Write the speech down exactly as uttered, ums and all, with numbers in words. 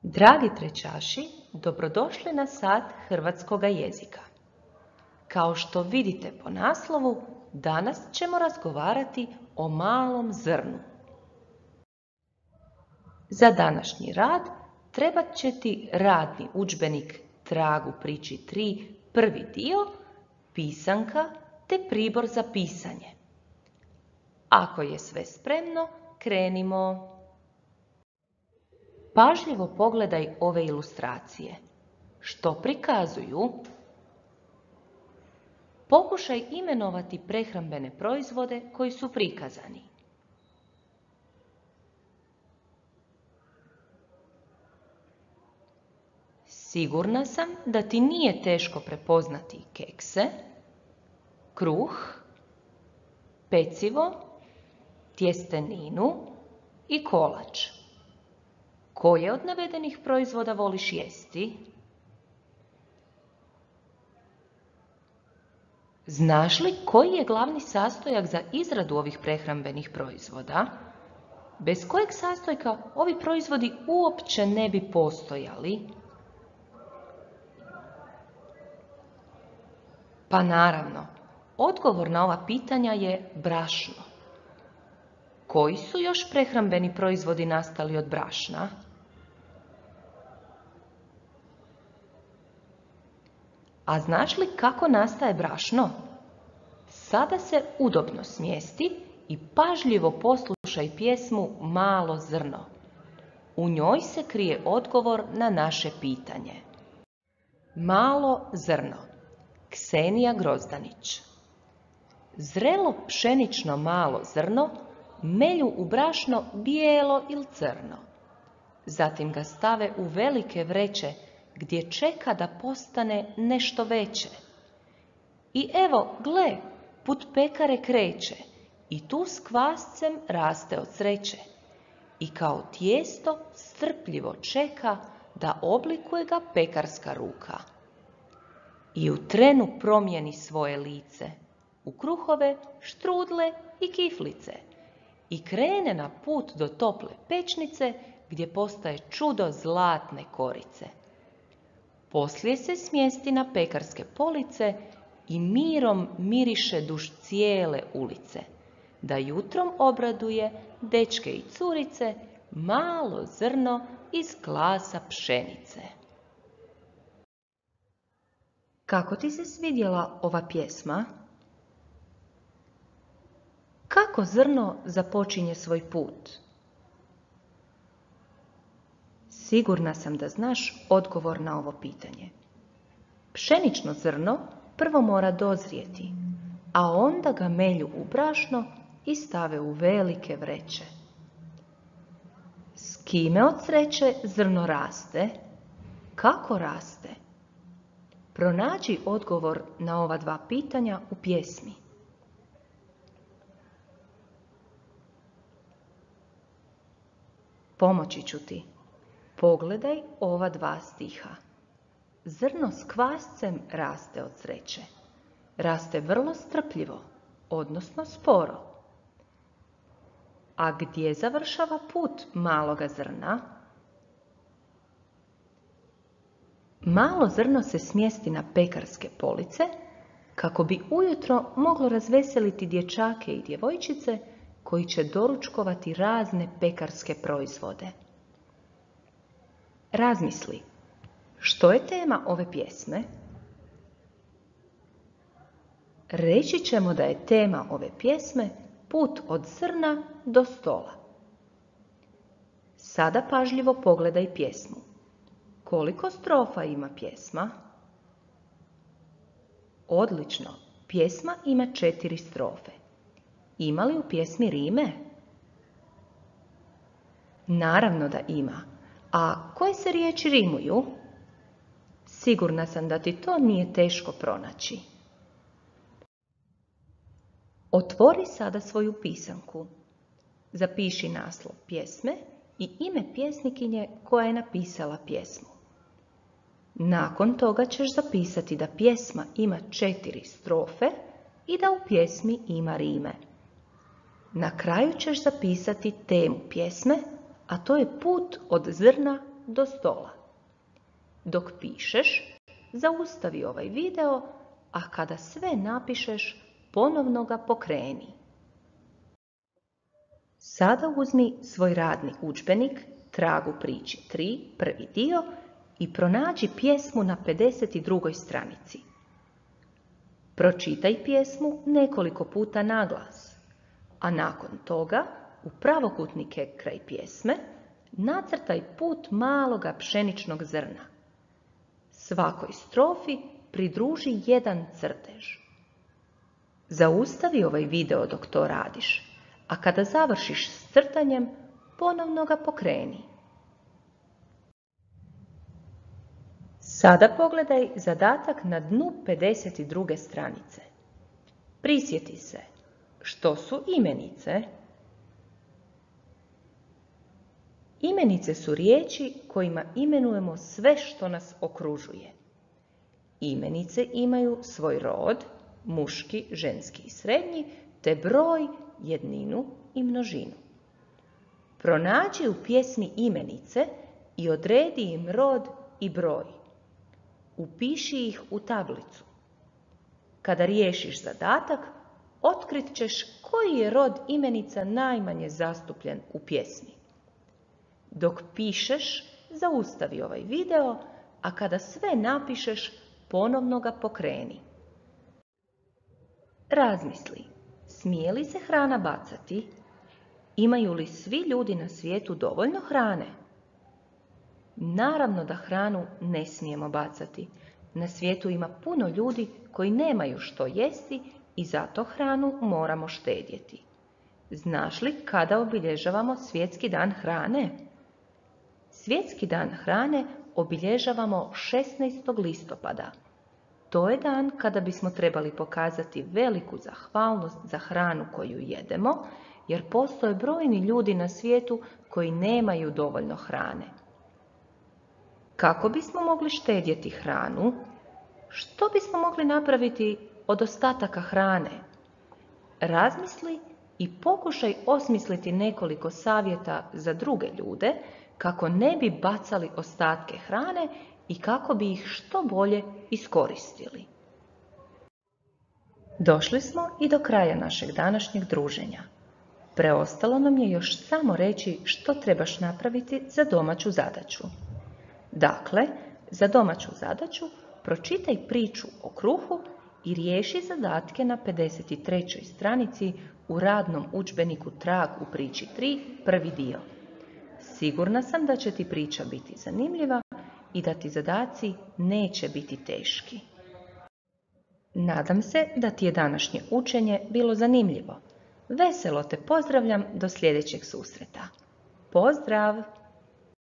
Dragi trećaši, dobrodošli na sat hrvatskoga jezika. Kao što vidite po naslovu, danas ćemo razgovarati o malom zrnu. Za današnji rad trebat će ti radni udžbenik Trag u priči tri, prvi dio, pisanka te pribor za pisanje. Ako je sve spremno, krenimo. Pažljivo pogledaj ove ilustracije. Što prikazuju? Pokušaj imenovati prehrambene proizvode koji su prikazani. Sigurna sam da ti nije teško prepoznati kekse, kruh, pecivo, tjesteninu i kolač. Koje od navedenih proizvoda voliš jesti? Znaš li koji je glavni sastojak za izradu ovih prehrambenih proizvoda? Bez kojeg sastojka ovi proizvodi uopće ne bi postojali? Pa naravno, odgovor na ova pitanja je brašno. Koji su još prehrambeni proizvodi nastali od brašna? A znaš li kako nastaje brašno? Sada se udobno smjesti i pažljivo poslušaj pjesmu Malo zrno. U njoj se krije odgovor na naše pitanje. Malo zrno. Ksenija Grozdanić. Zrelo pšenično malo zrno melju u brašno bijelo ili crno. Zatim ga stave u velike vreće gdje čeka da postane nešto veće. I evo, gle, put pekare kreće i tu s kvascem raste od sreće. I kao tijesto strpljivo čeka da oblikuje ga pekarska ruka. I u trenu promijeni svoje lice u kruhove, štrudle i kiflice i krene na put do tople pečnice gdje postaje čudo zlatne korice. Poslije se smjesti na pekarske police i mirom miriše duž cijele ulice, da jutrom obraduje dečke i curice malo zrno iz klasa pšenice. Kako ti se svidjela ova pjesma? Kako zrno započinje svoj put? Sigurna sam da znaš odgovor na ovo pitanje. Pšenično zrno prvo mora dozrijeti, a onda ga melju u brašno i stave u velike vreće. S kime od sreće zrno raste? Kako raste? Pronađi odgovor na ova dva pitanja u pjesmi. Pomoći ću ti. Pogledaj ova dva stiha. Zrno s kvascem raste od sreće. Raste vrlo strpljivo, odnosno sporo. A gdje završava put maloga zrna? Malo zrno se smjesti na pekarske police kako bi ujutro moglo razveseliti dječake i djevojčice koji će doručkovati razne pekarske proizvode. Razmisli, što je tema ove pjesme? Reći ćemo da je tema ove pjesme put od zrna do stola. Sada pažljivo pogledaj pjesmu. Koliko strofa ima pjesma? Odlično, pjesma ima četiri strofe. Ima li u pjesmi rime? Naravno da ima. A koje se riječi rimuju? Sigurna sam da ti to nije teško pronaći. Otvori sada svoju pisanku. Zapiši naslov pjesme i ime pjesnikinje koja je napisala pjesmu. Nakon toga ćeš zapisati da pjesma ima četiri strofe i da u pjesmi ima rime. Na kraju ćeš zapisati temu pjesme, a to je put od zrna do stola. Dok pišeš, zaustavi ovaj video, a kada sve napišeš, ponovno ga pokreni. Sada uzmi svoj radni udžbenik Trag u priči tri, prvi dio, i pronađi pjesmu na pedeset drugoj stranici. Pročitaj pjesmu nekoliko puta naglas, a nakon toga u pravokutnike kraj pjesme nacrtaj put maloga pšeničnog zrna. Svakoj strofi pridruži jedan crtež. Zaustavi ovaj video dok to radiš, a kada završiš s crtanjem, ponovno ga pokreni. Sada pogledaj zadatak na dnu pedeset druge stranice. Prisjeti se, što su imenice? Imenice su riječi kojima imenujemo sve što nas okružuje. Imenice imaju svoj rod, muški, ženski i srednji, te broj, jedninu i množinu. Pronađi u pjesmi imenice i odredi im rod i broj. Upiši ih u tablicu. Kada riješiš zadatak, otkrit ćeš koji je rod imenica najmanje zastupljen u pjesmi. Dok pišeš, zaustavi ovaj video, a kada sve napišeš, ponovno ga pokreni. Razmisli, smije li se hrana bacati? Imaju li svi ljudi na svijetu dovoljno hrane? Naravno da hranu ne smijemo bacati. Na svijetu ima puno ljudi koji nemaju što jesti i zato hranu moramo štedjeti. Znaš li kada obilježavamo Svjetski dan hrane? Svjetski dan hrane obilježavamo šesnaestog listopada. To je dan kada bismo trebali pokazati veliku zahvalnost za hranu koju jedemo, jer postoje brojni ljudi na svijetu koji nemaju dovoljno hrane. Kako bismo mogli štedjeti hranu? Što bismo mogli napraviti od ostataka hrane? Razmisli i pokušaj osmisliti nekoliko savjeta za druge ljude kako ne bi bacali ostatke hrane i kako bi ih što bolje iskoristili. Došli smo i do kraja našeg današnjeg druženja. Preostalo nam je još samo reći što trebaš napraviti za domaću zadaću. Dakle, za domaću zadaću pročitaj priču o kruhu i riješi zadatke na pedeset trećoj stranici u radnom udžbeniku Trag u priči tri, prvi dio. Sigurna sam da će ti priča biti zanimljiva i da ti zadaci neće biti teški. Nadam se da ti je današnje učenje bilo zanimljivo. Veselo te pozdravljam do sljedećeg susreta. Pozdrav!